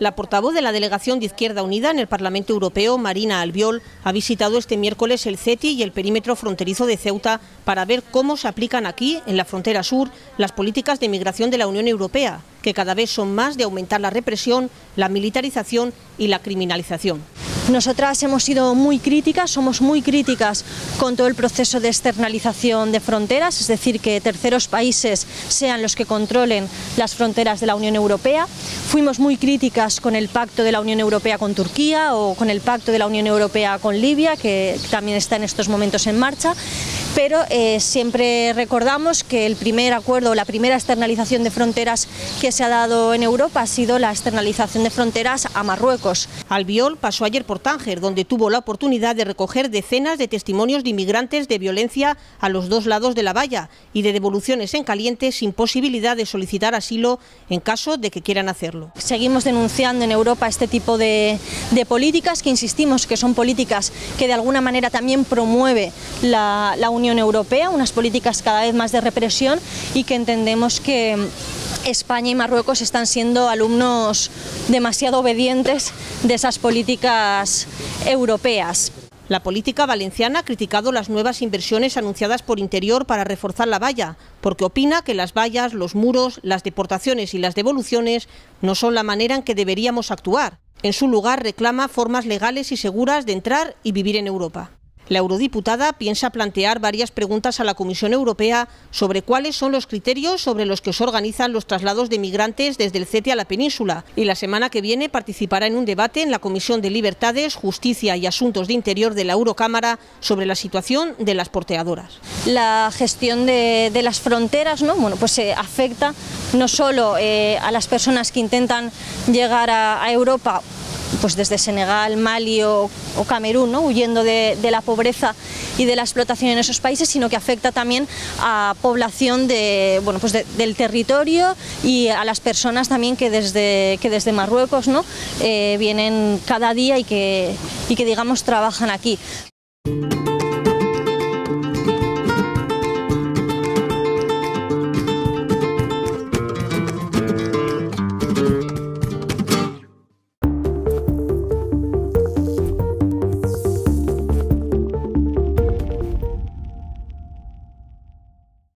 La portavoz de la delegación de Izquierda Unida en el Parlamento Europeo, Marina Albiol, ha visitado este miércoles el CETI y el perímetro fronterizo de Ceuta para ver cómo se aplican aquí, en la frontera sur, las políticas de migración de la Unión Europea, que cada vez son más de aumentar la represión, la militarización y la criminalización. Nosotras hemos sido muy críticas, somos muy críticas con todo el proceso de externalización de fronteras, es decir, que terceros países sean los que controlen las fronteras de la Unión Europea. Fuimos muy críticas con el pacto de la Unión Europea con Turquía o con el pacto de la Unión Europea con Libia, que también está en estos momentos en marcha, pero siempre recordamos que el primer acuerdo, la primera externalización de fronteras que se ha dado en Europa ha sido la externalización de fronteras a Marruecos. Albiol pasó ayer por Tánger, donde tuvo la oportunidad de recoger decenas de testimonios de inmigrantes de violencia a los dos lados de la valla y de devoluciones en caliente sin posibilidad de solicitar asilo en caso de que quieran hacerlo. Seguimos denunciando en Europa este tipo de políticas, que insistimos que son políticas que de alguna manera también promueve la Unión Europea, unas políticas cada vez más de represión, y que entendemos que España y Marruecos están siendo alumnos demasiado obedientes de esas políticas europeas. La política valenciana ha criticado las nuevas inversiones anunciadas por Interior para reforzar la valla, porque opina que las vallas, los muros, las deportaciones y las devoluciones no son la manera en que deberíamos actuar. En su lugar reclama formas legales y seguras de entrar y vivir en Europa. La eurodiputada piensa plantear varias preguntas a la Comisión Europea sobre cuáles son los criterios sobre los que se organizan los traslados de migrantes desde el CETI a la península, y la semana que viene participará en un debate en la Comisión de Libertades, Justicia y Asuntos de Interior de la Eurocámara sobre la situación de las porteadoras. La gestión de las fronteras, ¿no? Pues afecta no solo a las personas que intentan llegar a Europa, pues desde Senegal, Mali o Camerún, ¿no? Huyendo de la pobreza y de la explotación en esos países, sino que afecta también a población del territorio y a las personas también que desde Marruecos, ¿no? Vienen cada día y que digamos trabajan aquí.